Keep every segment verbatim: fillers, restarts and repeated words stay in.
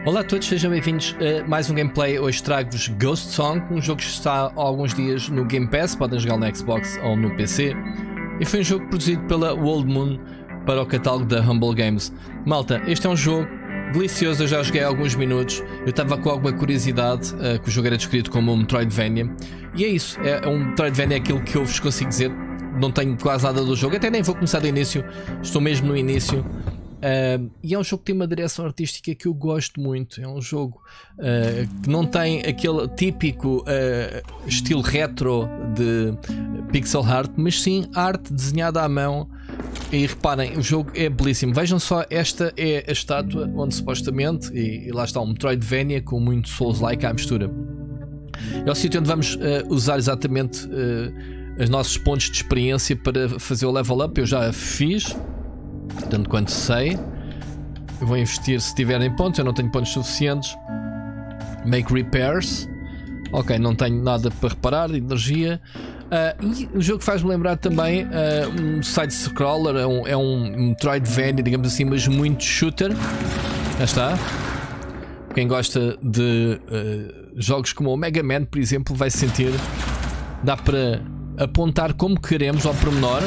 Olá a todos, sejam bem-vindos a mais um gameplay. Hoje trago-vos Ghost Song, um jogo que está há alguns dias no Game Pass, podem jogar no Xbox ou no P C. E foi um jogo produzido pela Old Moon para o catálogo da Humble Games. Malta, este é um jogo delicioso, eu já joguei há alguns minutos. Eu estava com alguma curiosidade, uh, que o jogo era descrito como um Metroidvania. E é isso, é um Metroidvania, é aquilo que eu vos consigo dizer. Não tenho quase nada do jogo, até nem vou começar do início, estou mesmo no início. Uh, e é um jogo que tem uma direção artística que eu gosto muito. É um jogo uh, que não tem aquele típico uh, estilo retro de pixel art, mas sim arte desenhada à mão. E reparem, o jogo é belíssimo. Vejam só, esta é a estátua onde supostamente, e, e lá está um Metroidvania com muito Souls-like à mistura. É o sítio onde vamos uh, usar exatamente uh, os nossos pontos de experiência para fazer o level up. Eu já fiz, tanto quanto sei. Eu vou investir se tiverem pontos. Eu não tenho pontos suficientes. Make repairs. Ok, não tenho nada para reparar. Energia. Uh, e o jogo faz-me lembrar também uh, um side-scroller. É um, é um Metroidvania, digamos assim, mas muito shooter. Já está. Quem gosta de uh, jogos como o Mega Man, por exemplo, vai sentir. Dá para apontar como queremos ao pormenor.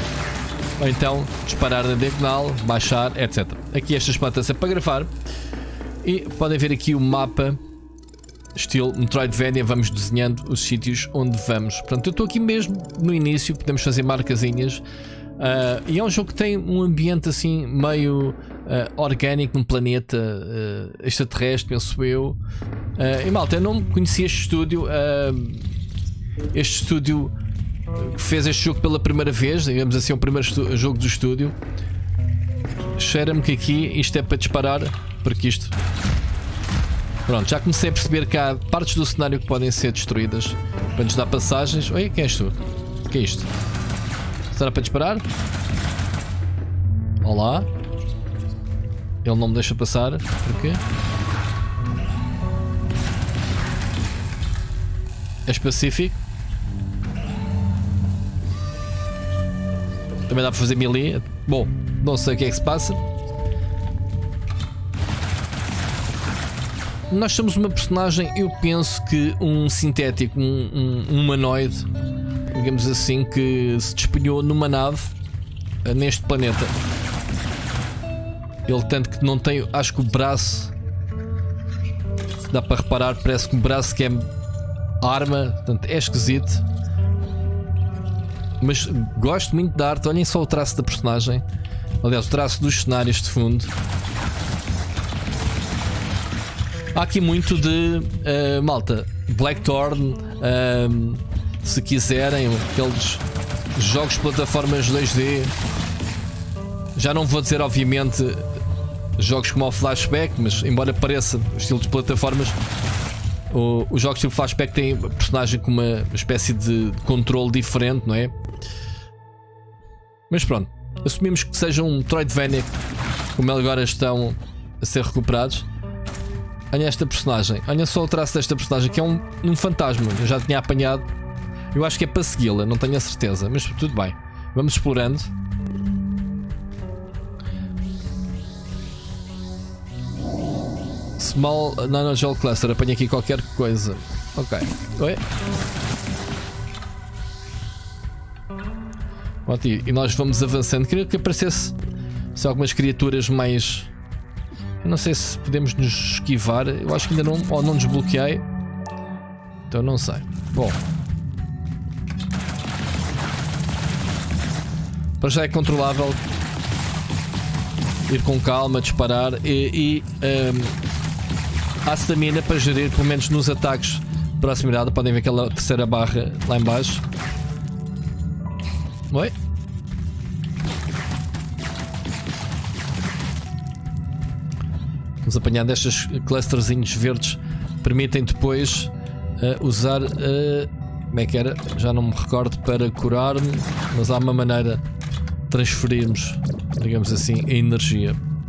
Ou então disparar na diagonal, baixar, etcétera. Aqui estas plantas é para gravar. E podem ver aqui o mapa estilo Metroidvania. Vamos desenhando os sítios onde vamos. Portanto, eu estou aqui mesmo no início. Podemos fazer marcazinhas. uh, E é um jogo que tem um ambiente assim meio uh, orgânico, num planeta uh, extraterrestre, penso eu. uh, E malta, eu não conhecia este estúdio. uh, Este estúdio que fez este jogo pela primeira vez, digamos assim, o primeiro jogo do estúdio. Cheira-me que aqui isto é para disparar, porque isto... Pronto, já comecei a perceber que há partes do cenário que podem ser destruídas para nos dar passagens. Oi, quem és tu? O que é isto? Será para disparar? Olá. Ele não me deixa passar. Porquê? És pacífico? Também dá para fazer melee. Bom, não sei o que é que se passa. Nós somos uma personagem, eu penso que um sintético, um, um, um humanoide, digamos assim, que se despenhou numa nave neste planeta. Ele tanto que não tem, acho que o braço, dá para reparar, parece que o braço que é arma, portanto é esquisito. Mas gosto muito da arte. Olhem só o traço da personagem. Aliás, o traço dos cenários de fundo. Há aqui muito de uh, malta, Blackthorn, uh, se quiserem, aqueles jogos de plataformas dois D. Já não vou dizer, obviamente, jogos como o Flashback, mas embora pareça o estilo de plataformas, o, os jogos tipo Flashback têm personagem com uma espécie de controle diferente, não é? Mas pronto, assumimos que seja um Metroidvania, como agora estão a ser recuperados. Olha esta personagem, olha só o traço desta personagem, que é um, um fantasma. Eu já tinha apanhado. Eu acho que é para segui-la, não tenho a certeza, mas tudo bem. Vamos explorando. Small Nanogel Cluster, apanha aqui qualquer coisa. Ok. Oi? Pronto, e nós vamos avançando. Queria que aparecesse se algumas criaturas mais... Eu não sei se podemos nos esquivar. Eu acho que ainda não... Ou não desbloqueei. Então não sei. Bom. Para já é controlável. Ir com calma, disparar. E... e um, há stamina para gerir, pelo menos nos ataques de proximidade. Podem ver aquela terceira barra lá em baixo. Oi? Vamos apanhar destes clusterzinhos verdes. Permitem depois uh, usar uh, como é que era? Já não me recordo, para curar-me. Mas há uma maneira de transferirmos, digamos assim, a energia.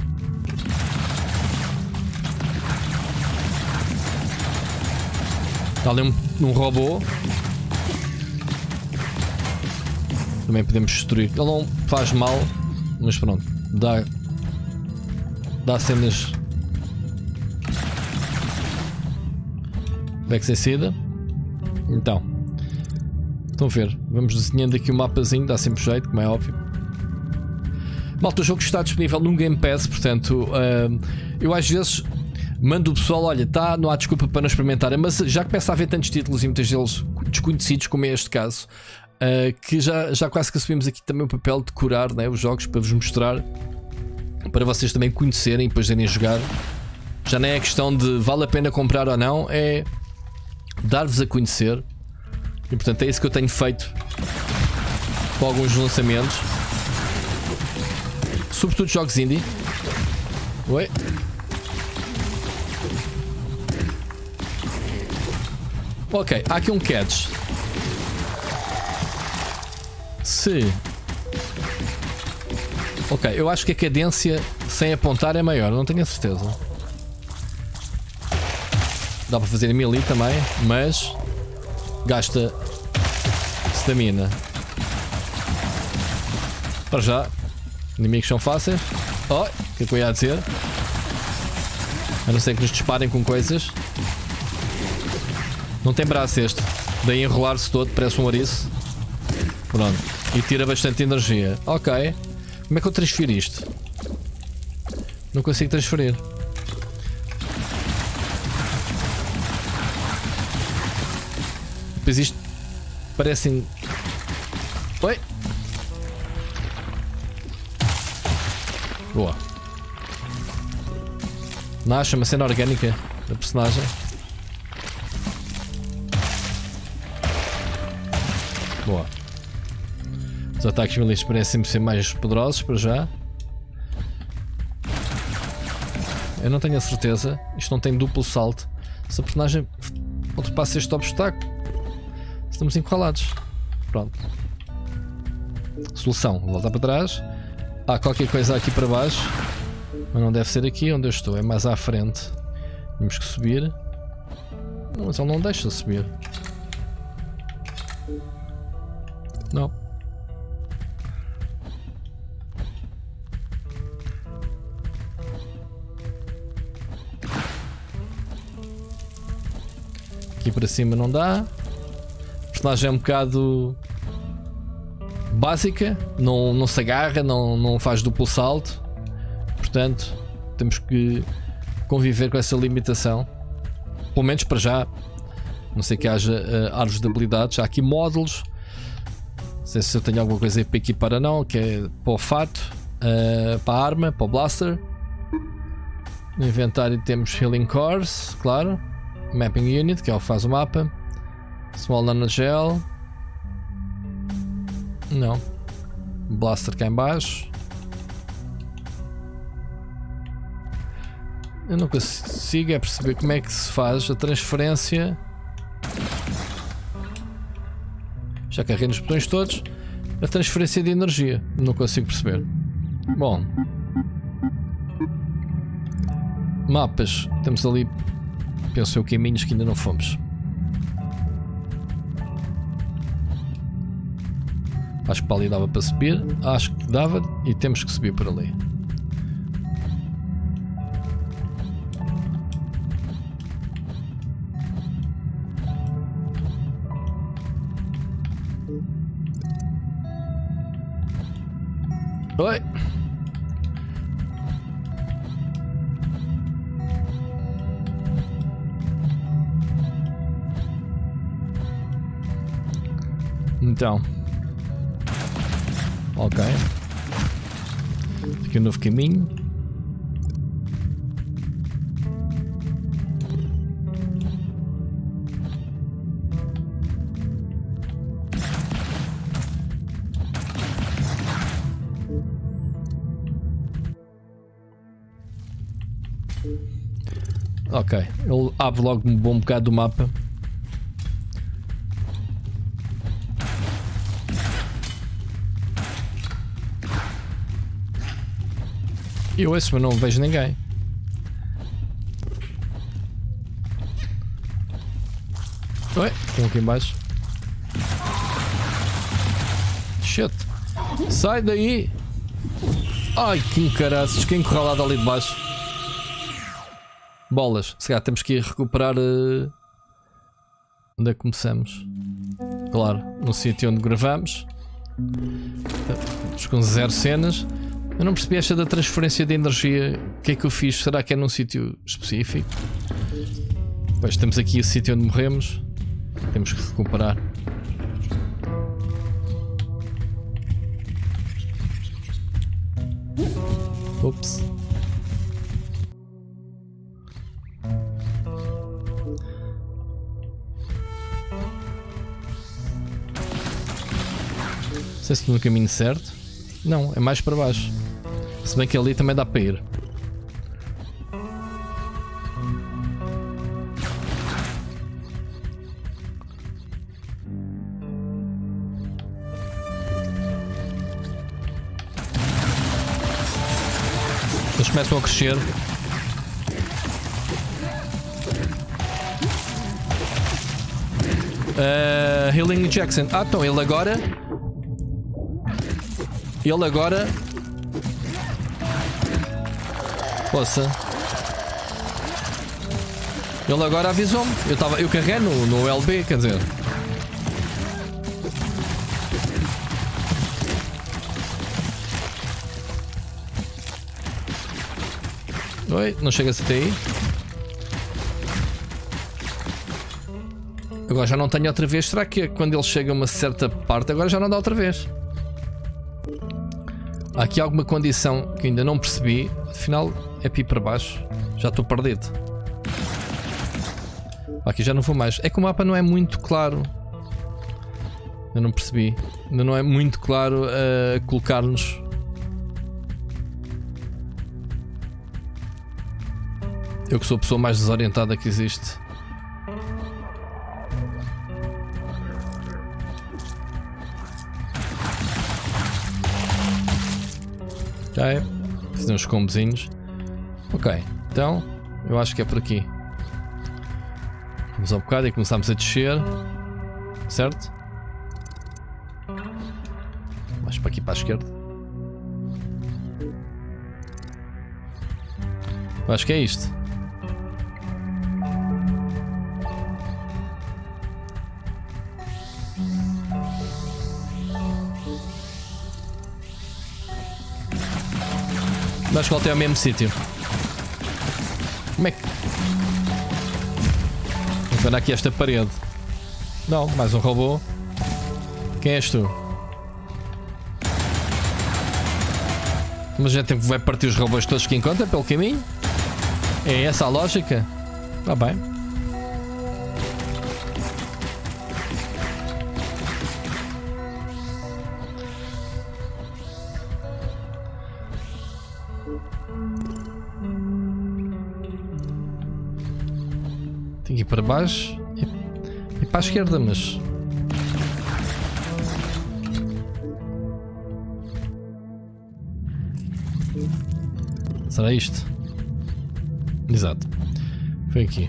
Está ali um, um robô. Também podemos destruir. Ele não faz mal, mas pronto, dá, dá cenas Vexicida. Então, estão a ver, vamos desenhando aqui o mapazinho, dá sempre jeito, como é óbvio. Malta, o jogo está disponível no Game Pass, portanto, uh, eu às vezes mando o pessoal, olha, tá, não há desculpa para não experimentarem, mas já começa a haver tantos títulos e muitos deles desconhecidos, como é este caso, uh, que já, já quase que assumimos aqui também o papel de curar, né, os jogos para vos mostrar, para vocês também conhecerem e depois irem jogar. Já não é a questão de vale a pena comprar ou não, é dar-vos a conhecer. E portanto é isso que eu tenho feito com alguns lançamentos, sobretudo jogos indie. Oi. Ok, há aqui um catch. Se Ok, eu acho que a cadência sem apontar é maior, não tenho a certeza. Dá para fazer em melee também, mas gasta stamina. Para já, inimigos são fáceis. Oh, o que é que eu ia dizer? A não ser que nos disparem com coisas. Não tem braço este, daí enrolar-se todo, parece um ouriço. Pronto, e tira bastante energia. Ok, como é que eu transfiro isto? Não consigo transferir. Depois isto parecem... Oi! Boa. Nasce uma cena orgânica da personagem. Boa. Os ataques militares parecem ser mais poderosos para já. Eu não tenho a certeza. Isto não tem duplo salto. Se a personagem ultrapassa este obstáculo, estamos encurralados. Pronto. Solução. Voltar para trás. Há qualquer coisa aqui para baixo. Mas não deve ser aqui onde eu estou. É mais à frente. Temos que subir. Não, mas ele não deixa subir. Não. Aqui para cima não dá. A personagem é um bocado básica, não, não se agarra, não, não faz duplo salto. Portanto, temos que conviver com essa limitação. Pelo menos para já. Não sei que haja uh, árvores de habilidades. Há aqui módulos. Não sei se eu tenho alguma coisa aí para equipar ou não. Que é para o fato, uh, para a arma, para o blaster. No inventário temos Healing Cores, claro. Mapping Unit, que é o que faz o mapa. Small Nanogel. Não. Blaster cá em baixo. Eu não consigo é perceber como é que se faz a transferência. Já carreguei nos botões todos. A transferência de energia. Não consigo perceber. Bom. Mapas. Temos ali, penso eu, caminhos que ainda não fomos. Acho que para ali dava para subir. Acho que dava e temos que subir por ali. Oi! Então. Ok. Aqui um novo caminho. Ok, ele abre logo um bom bocado do mapa. Eu ouço, mas não vejo ninguém. Oi, tem um aqui em baixo. Shit. Sai daí. Ai, que caraças, que encurralado ali de baixo. Bolas, se calhar temos que ir recuperar uh, Onde é que começamos? Claro, no sítio onde gravamos. Estamos com zero cenas. Eu não percebi esta da transferência de energia. O que é que eu fiz? Será que é num sítio específico? Pois temos aqui o sítio onde morremos. Temos que recuperar. Ups. Não sei se estou no caminho certo. Não, é mais para baixo. Se bem que ali também dá para ir. Eles começam a crescer. Uh, Healing Jackson. Ah, então ele agora. Ele agora. Poxa. Ele agora avisou-me. Eu, tava, eu carreguei no, no L B, quer dizer. Oi, não chega-se até aí. Agora já não tenho outra vez. Será que quando ele chega a uma certa parte, agora já não dá outra vez? Há aqui alguma condição que ainda não percebi. Afinal, é para ir para baixo. Já estou perdido. Aqui já não vou mais. É que o mapa não é muito claro. Eu não percebi. Ainda não é muito claro a uh, colocar-nos. Eu que sou a pessoa mais desorientada que existe. Ok, fazer uns combozinhos. Ok, então eu acho que é por aqui. Vamos um bocado e começamos a descer. Certo? Mais para aqui para a esquerda. Eu acho que é isto. Acho que voltei ao mesmo sítio. Como é que... Vou ver aqui esta parede. Não, mais um robô. Quem és tu? Mas a gente vai partir os robôs todos que encontra pelo caminho? É essa a lógica? Está bem. Tenho que ir para baixo e, e para a esquerda, mas... Será isto? Exato. Foi aqui.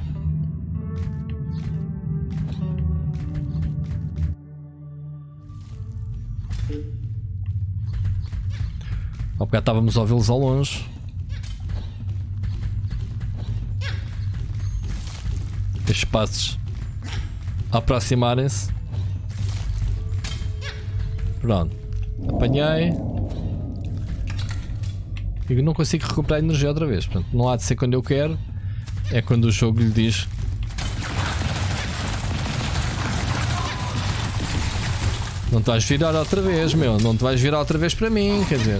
Há bocado estávamos a ouvi-los ao longe. Estes passos a aproximarem-se. Pronto. Apanhei. E não consigo recuperar energia outra vez. Portanto, não há de ser quando eu quero. É quando o jogo lhe diz. Não te vais virar outra vez, meu. Não te vais virar outra vez para mim, quer dizer.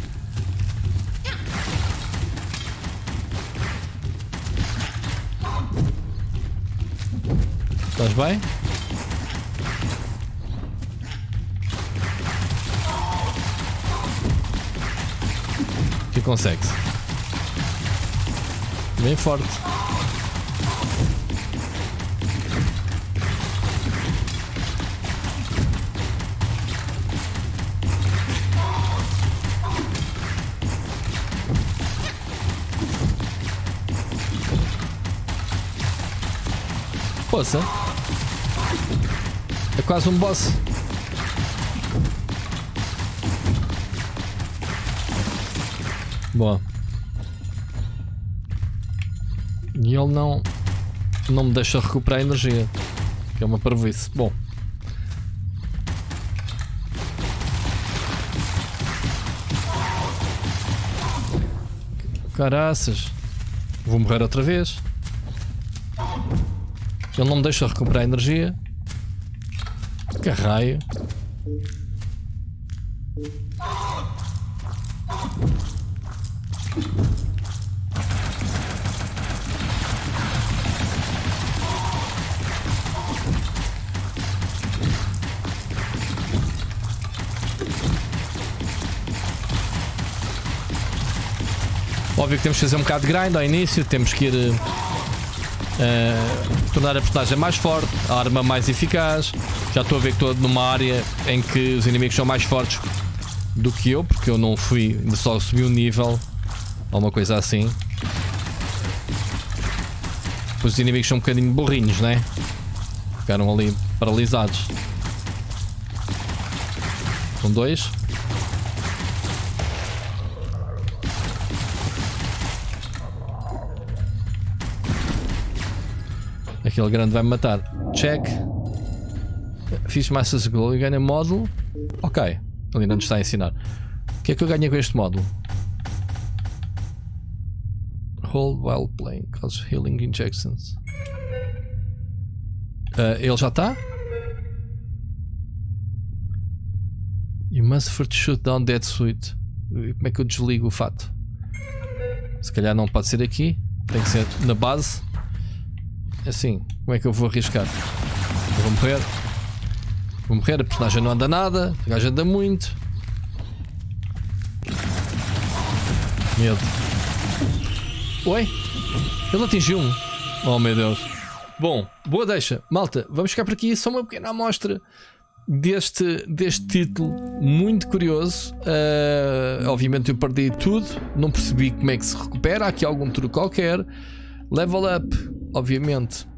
Estás bem? Que consegue-se. Bem forte. Poça. É quase um boss. Boa. E ele não não me deixa recuperar a energia. que é uma parvoíce. Bom. Caraças. Vou morrer outra vez. Ele não me deixa recuperar energia. Que raio. Óbvio que temos que fazer um bocado de grind ao início, temos que ir uh, uh, tornar a personagem mais forte, a arma mais eficaz. Já estou a ver que estou numa área em que os inimigos são mais fortes do que eu, porque eu não fui, só subi um nível ou uma coisa assim. Depois os inimigos são um bocadinho burrinhos, né? Ficaram ali paralisados. São dois. Aquele grande vai me matar. Check. Fiz Master's Goal e ganho módulo. Ok. Ele ainda nos está a ensinar. O que é que eu ganhei com este módulo? Hold while playing. Cause healing injections. Uh, ele já está? You must first shoot down that suit. Como é que eu desligo o fato? Se calhar não pode ser aqui. Tem que ser na base. Assim, como é que eu vou arriscar? Eu vou morrer. Vou morrer, a personagem não anda nada. O gajo anda muito. Medo. Oi? Ele atingiu-me. Oh meu Deus. Bom, boa deixa. Malta, vamos ficar por aqui. Só uma pequena amostra deste, deste título muito curioso. Uh, obviamente eu perdi tudo. Não percebi como é que se recupera. Há aqui algum truque qualquer. Level up, obviamente.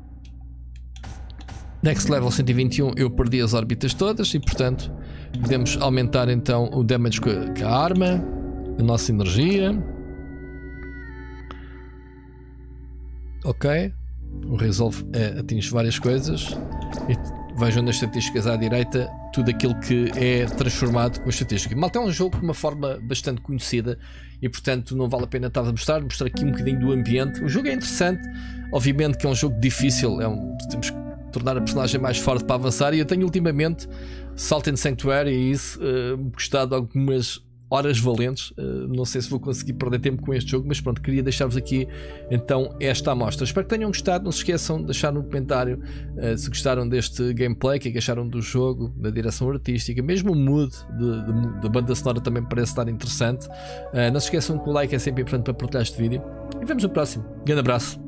Next level cento e vinte e um, eu perdi as órbitas todas e portanto podemos aumentar então o damage com a, com a arma, a nossa energia. Ok. O resolve é, atinge várias coisas. E vejam nas estatísticas à direita tudo aquilo que é transformado com a estatística. Malta, é um jogo de uma forma bastante conhecida e portanto não vale a pena estar a mostrar, mostrar aqui um bocadinho do ambiente. O jogo é interessante, obviamente que é um jogo difícil, é um, temos que tornar a personagem mais forte para avançar e eu tenho ultimamente Salt and Sanctuary e isso uh, gostado de algumas horas valentes. Uh, não sei se vou conseguir perder tempo com este jogo, mas pronto, queria deixar-vos aqui então esta amostra. Espero que tenham gostado. Não se esqueçam de deixar no comentário uh, se gostaram deste gameplay, o que é que acharam do jogo, da direção artística, mesmo o mood da banda sonora também parece estar interessante. Uh, não se esqueçam que o like é sempre importante para partilhar este vídeo e vemos no próximo. Grande abraço.